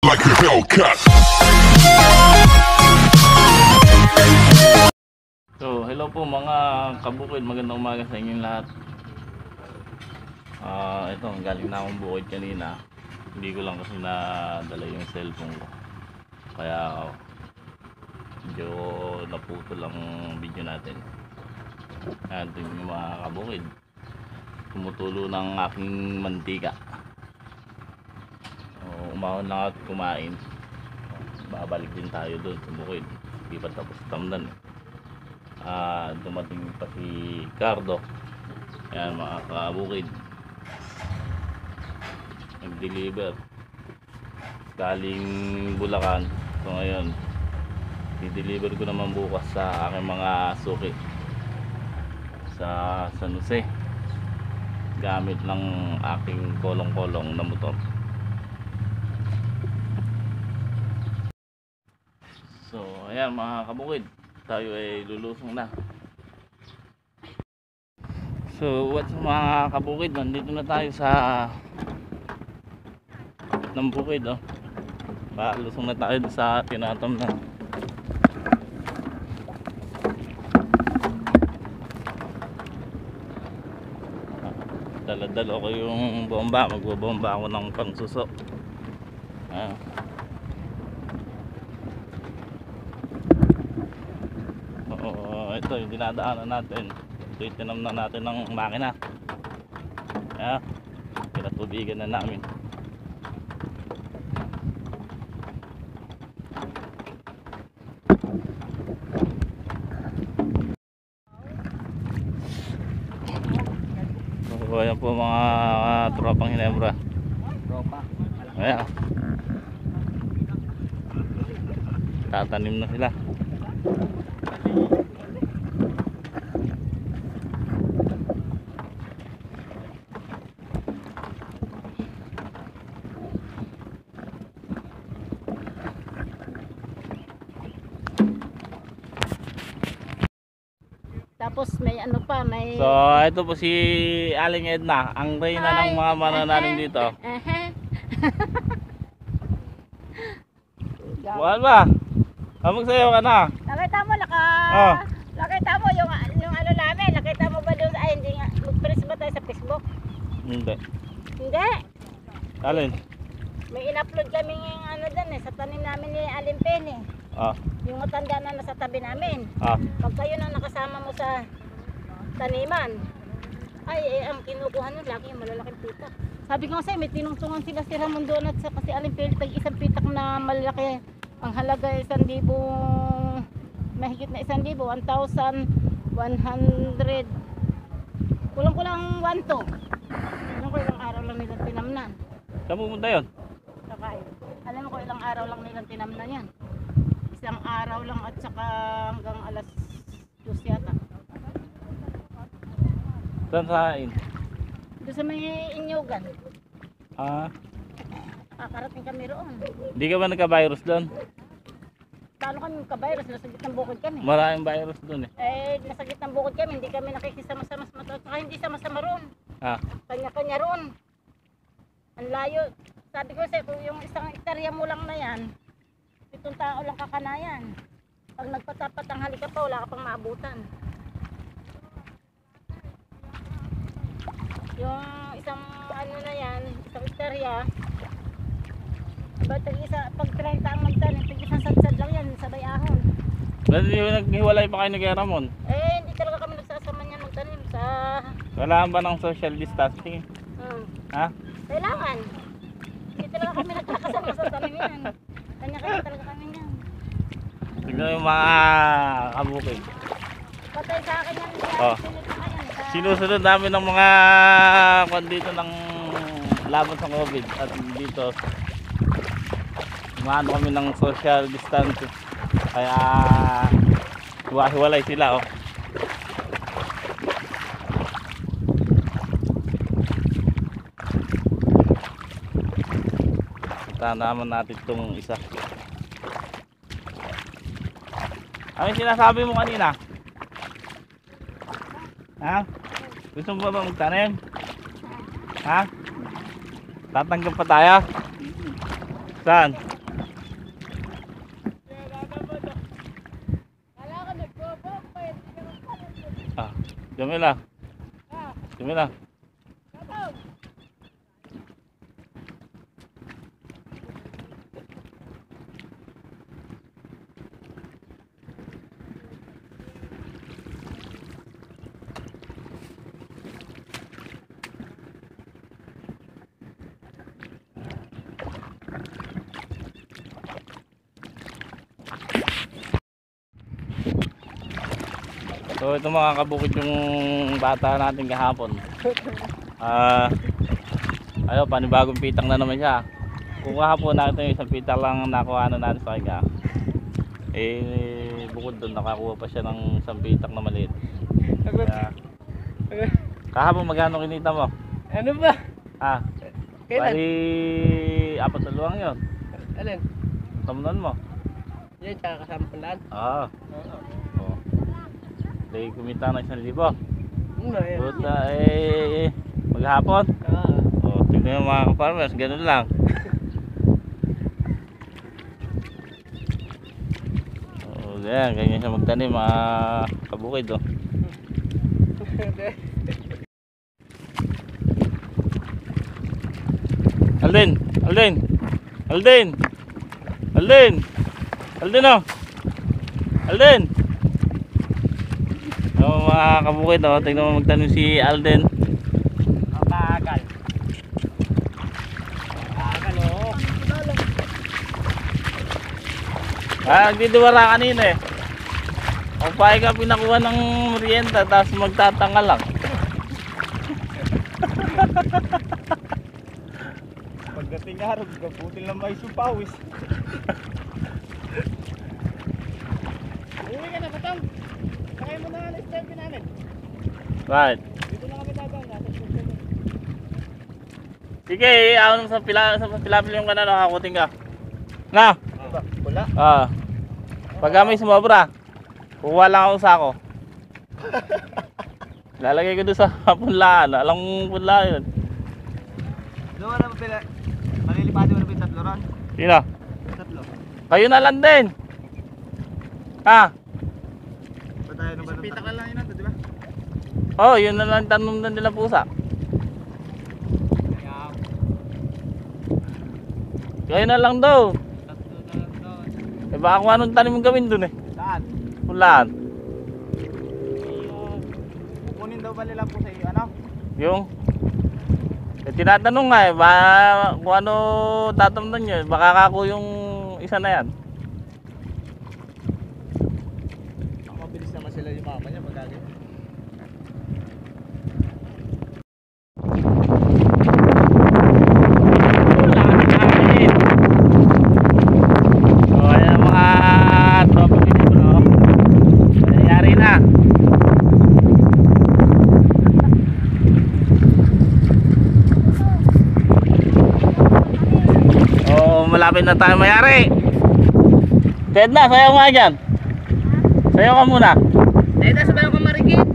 like a Hellcat. So, hello po mga kabukid, magandang umaga sa inyong lahat. Ito, galing na akong bukid kanina. Hindi ko lang kasi nadala yung cellphone ko. Kaya medyo naputol ang video natin. Ayan, tingnan yung mga kabukid. Tumutulo ng aking mantika. Umahon lang at kumain. Babalik din tayo doon sa bukid. Hindi pa tapos tamdan eh. Dumating pa si Cardo. Ayan mga kabukid, nag-deliver galing Bulacan. So ngayon i-deliver ko naman bukas sa aking mga suki sa San Jose gamit ng aking kolong-kolong na motor. So ayan mga kabukid, tayo ay lulusong na. So what's mga kabukid, nandito na tayo sa ng bukid oh. Lusong na tayo sa tinatam na. Dala-dala ko yung bomba, magbobomba ako ng pangsuso. Ito yung dinadaanan natin. Ito yung tinamnan natin ng makina. Pinatubigan na namin. So ayan po mga tropang Hinebra. Ayan, tatanim na sila. Tapos may ano pa, may... So ito po si Aling Edna, ang reyna ng mga manananim dito. Buwan ba? Magsayaw ka na. Nakita mo, nakita mo yung ano namin, nakita mo ba doon? Ay, hindi nga, mag-press ba tayo sa Facebook? Hindi. Hindi. Alin? May in-upload kami yung ano doon sa tanim namin ni Aling Penny. Yung matanda na nasa tabi namin. Pag kayo nang nakasama mo sa taniman, ay ang kinukuha nun lagi yung malalaking pitak. Sabi ko kasi may tinungtungan sila si Ramon doon at kasi Aling Penny tag isang pitak na malaki. Ang halaga ay 1,000, mahigit na 1,000, 1,100. Kulang-kulang 1,2. Alam ko ilang araw lang nilang tinamnan. Saan pumunta yun? Alam ko ilang araw lang nilang tinamnan yan. Isang araw lang at saka hanggang alas 2 yata. Saan saan? Doon sa may Inyugan. Kakarating kami roon. Hindi ka ba nagka-virus doon? Paano kami magka-virus? Nasa gitnang bukid kami. Maraming virus doon eh. Nasa gitnang bukid kami. Hindi kami nakikisama-sama sa mata. Saka hindi sama-sama roon. Kanya-kanya roon. Ang layo. Sabi ko sa'yo, kung yung isang hektarya mo lang na yan, 7 tao lang kakanayan. Pag nagpatapat ang halika pa, wala ka pang maabutan. Yung isang ano na yan, isang hektarya, pag 30 ang magtanim, pag isang sadsad lang yan, sabay ahon. Ba't naghiwalay pa kayo ni Kuya Ramon? Hindi talaga kami nagsasama niyan magtanim sa... Kailangan ba ng social distancing? Kailangan. Hindi talaga kami nagkakasama sa tanim yan. Kanya-kanya talaga kami yan. Tignan yung mga kabukid. Patay sa akin yan. Sinusunod namin ng mga dito ng laban sa COVID. At dito maano kami ng social distancing. Kaya hiwa-hiwalay sila naman natin itong isa. Ano yung sinasabi mo kanina? Gusto mo ba magtanim? Tatanggap pa tayo? Saan? Simila. Simila. So ito mga kabukid yung bata natin kahapon. Ayo, panibagong pitang na naman siya. Kung kahapon natin yung isang pitang lang nakuha na natin sa kanya, bukod doon nakakuha pa siya ng isang pitang na maliit. Kaya, kahapon magkano kinita mo? Ano ba? Kailan? Bali 4 na luwang yun. Alin? Tamunan mo? Yan, tsaka kasama palaan. Oo. Dahil kumita na 1,000. Buta maghapon. Tignan yung mga ka-farmers, ganun lang. Ganyan siya magtanim mga kabukid. Alden! Alden! Alden! Alden! Alden oh! Alden! Mga kabukid, tignan mo magtanim si Alden. Bagal. Bagal Nagdidiwara kanina eh. Kung pahay ka pinakuha ng merienda, tapos magtatanga lang. Pagdating araw, gabutin lang may supawis. Uwi ka na, Batang. Sakay mo na nga next time namin. Right. Dito na kami dadaan. Sige, ako sa pilapil yung kanano, nakakuting ka. Na? Wala. Pagka may sumobra, kuha lang ako sa ako. Lalagay ko doon sa punlaan. Alam mong punlaan yun. Doon na pila. Malilipati mo na ba yung 3 ron? Sino? 3. Kayo na lang din. Patayo na ba? Pita ka lang yun nato, di ba? Yun na lang tanong na nila pusa. Kayo na lang daw. 3 na lang doon. Baka kung anong tanim mong gawin dun eh. Saan? Punlaan. Kukunin daw ba nila po sa iyo, ano? Yung tinatanong nga kung ano tatamnan nyo, baka kako yung isa na yan. Mabilis naman sila yung mama niya magagawin. Ayan mga tropa dito bro. Nangyari na. Malapit na tayo mayari. Ted na, sayaw nga dyan. Sayaw ka muna. Eda, sabayan ko marikit.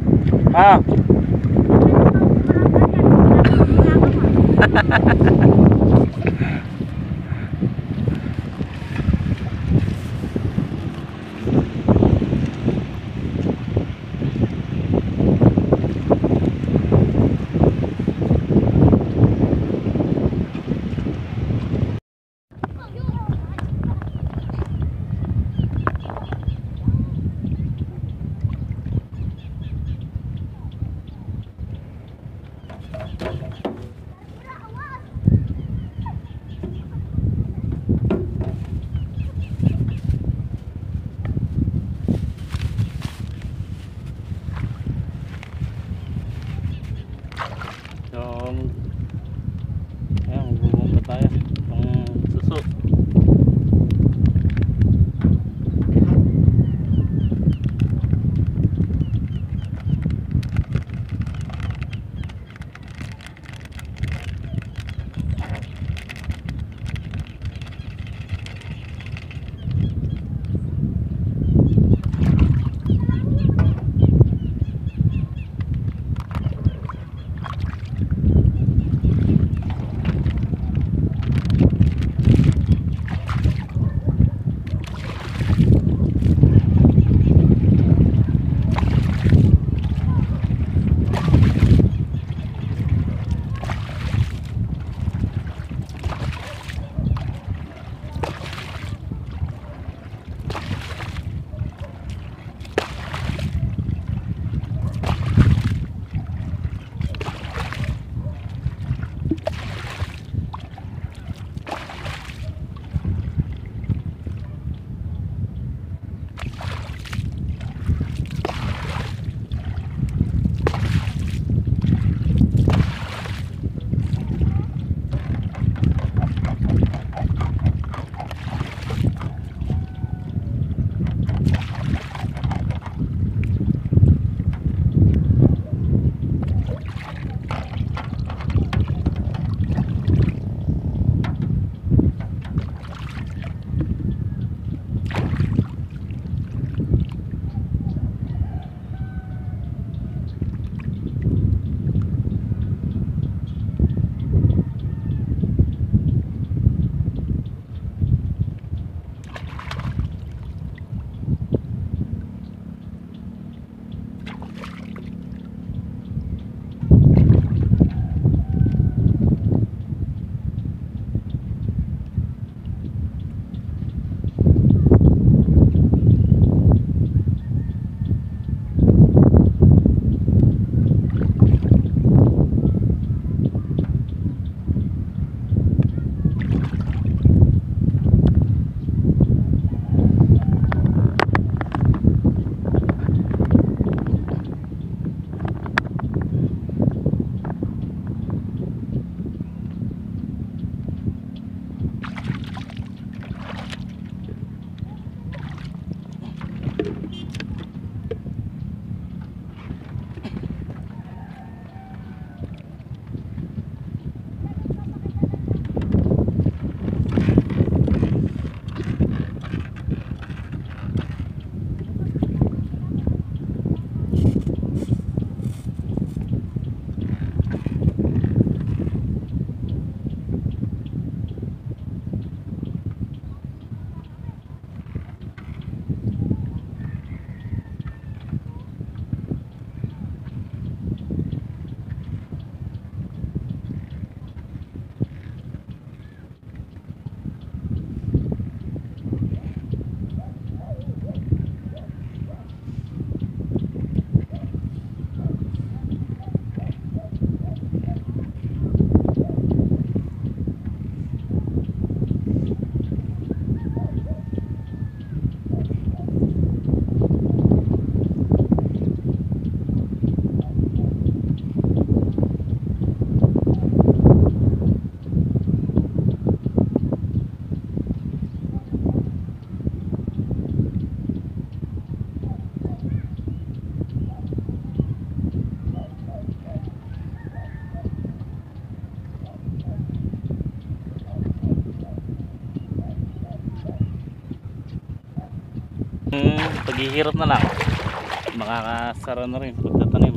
Paghihirap na lang, makakasara na rin pagtatanim.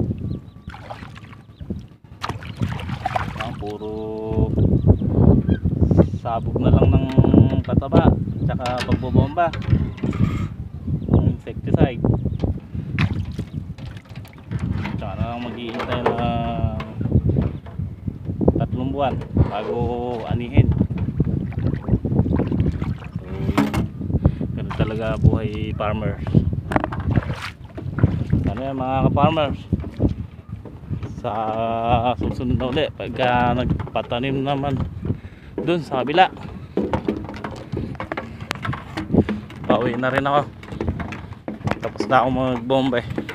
Puro sabog na lang ng pataba tsaka pagbobomba ng insecticide, tsaka na lang maghihintay na 3 buwan bago anihin. So, ganun talaga buhay farmers. Ano yan mga ka-farmers, sa susunod na ulit pagka nagpatanim naman dun sa kabila, pauwi na rin ako, tapos na ako magbomba